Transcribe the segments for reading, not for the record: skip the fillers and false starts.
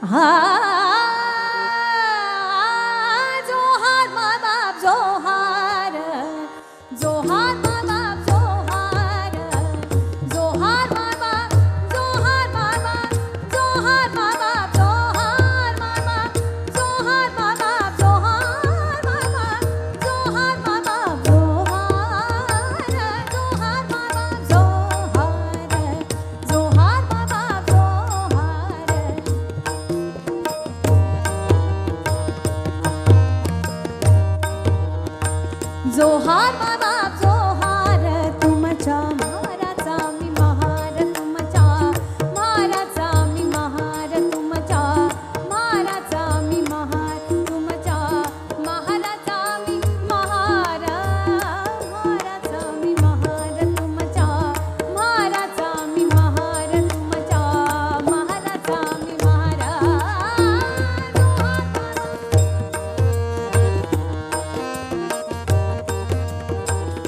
हा जोहार माय बाप जोहार जोहार माय बाप जोहार जोहार माय बाप जोहार माय बाप जोहार माय बाप जोहार माय बाप जोहार माय बाप जोहार माय बाप जोहार माय बाप जोहार जोहार माय बाप जोहार जोहार माय बाप जोहार जोहार माय बाप जोहार तुमच्या महाराचा मी महार तुमच्या महाराचा मी महार तुमच्या महाराचा मी महार तुमच्या महाराचा मी महार महाराचा मी महार तुमच्या महाराचा मी महार तुमच्या महाराचा मी महार जोहार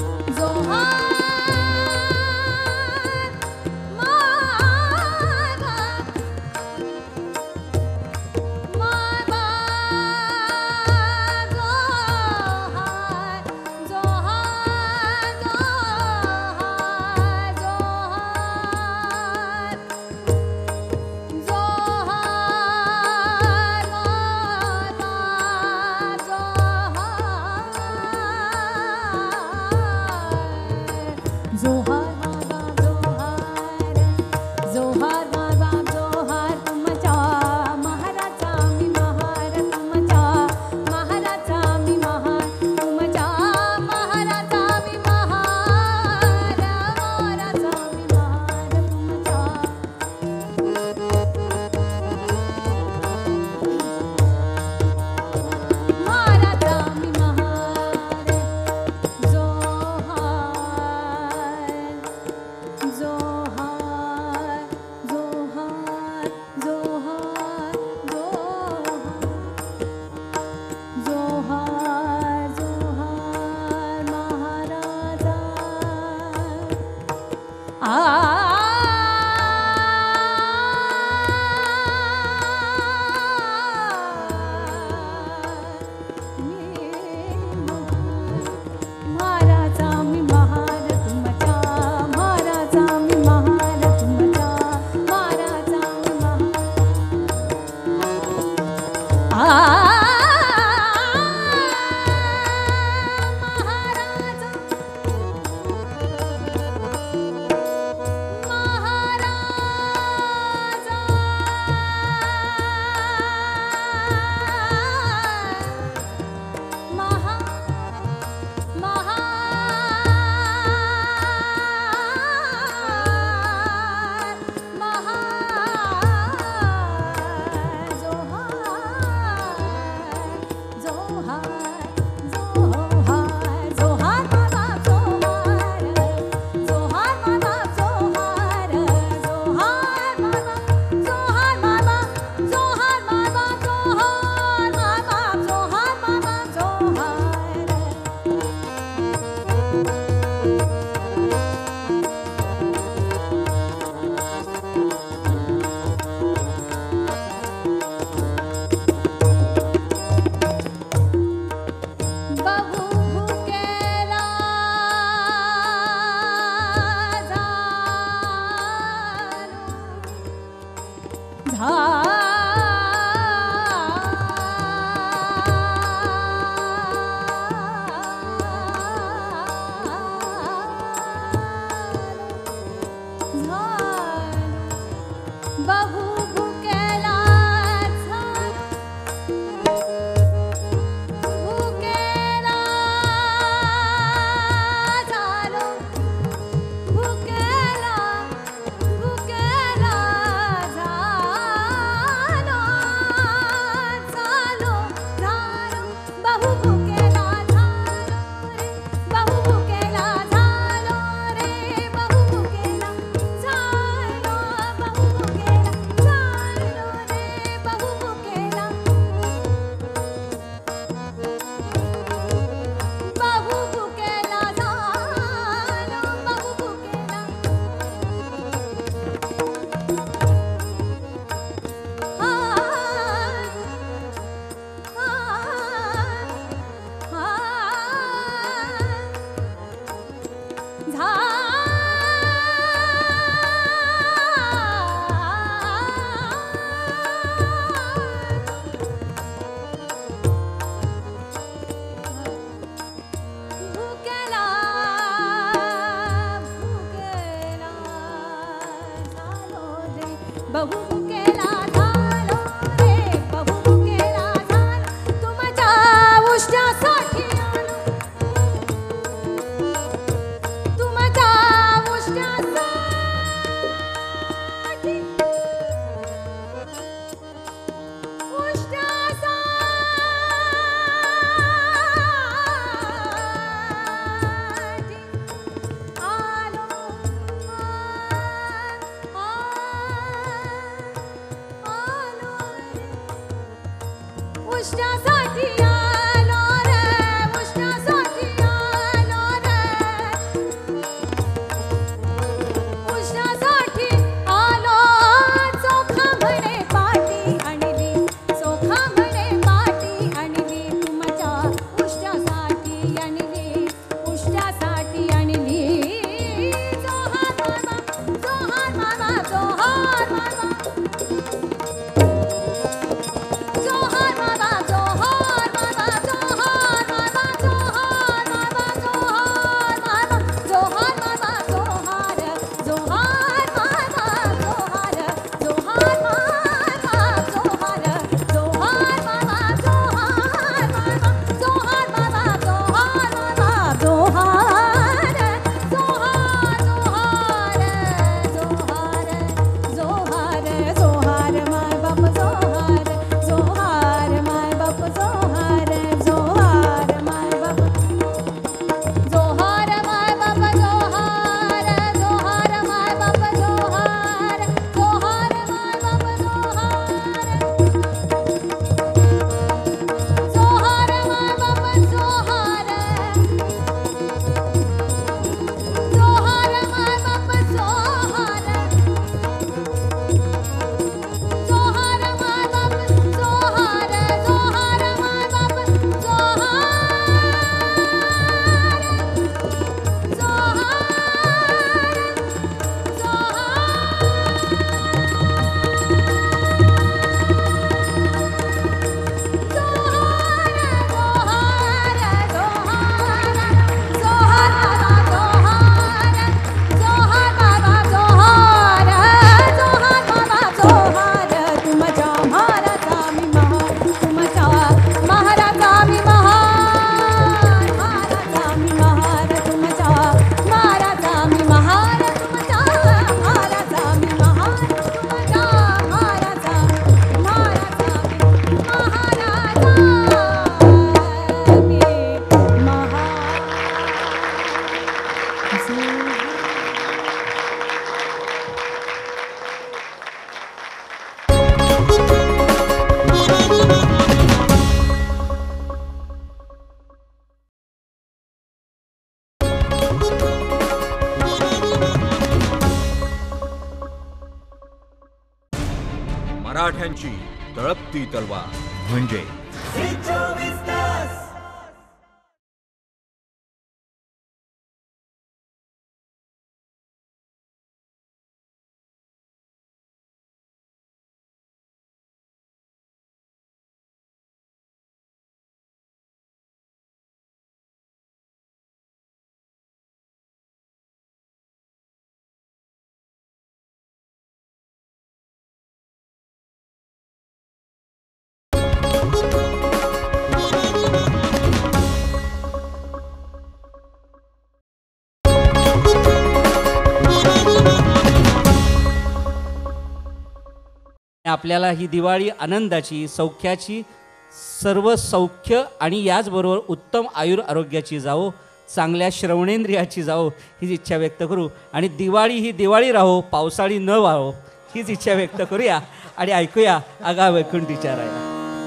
मराठ्यांची तळपती तलवार म्हणजे आपल्याला ही दिवाळी आनंदाची, सौख्याची, सर्व सौख्य आणि याचबरोबर उत्तम आयुर आरोग्याची जावो, चांगल्या श्रवणेंद्रियाची जावो हीच इच्छा व्यक्त करू आणि दिवाळी ही दिवाळी राहो, पावसाळी न व्हावो हीच इच्छा व्यक्त करूया आणि ऐकूया आगा वैकुंठीच्या राया.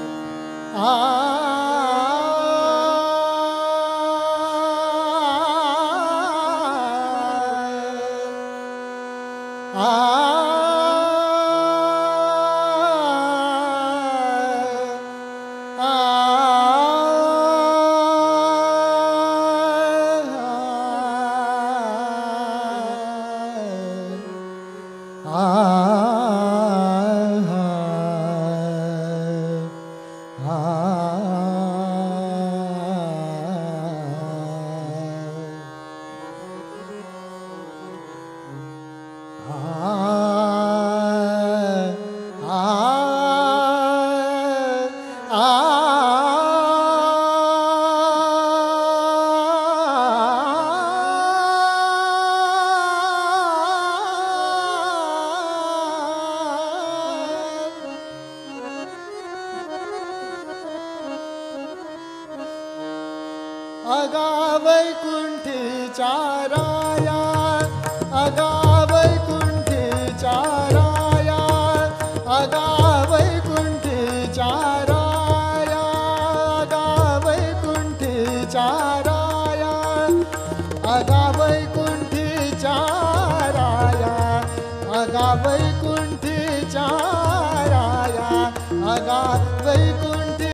अगा वैकुंठीच्या राया, अगा वैकुंठीच्या राया, अगा वैकुंठीच्या राया, अगा वैकुंठीच्या राया, अगा वैकुंठीच्या राया, अगा वै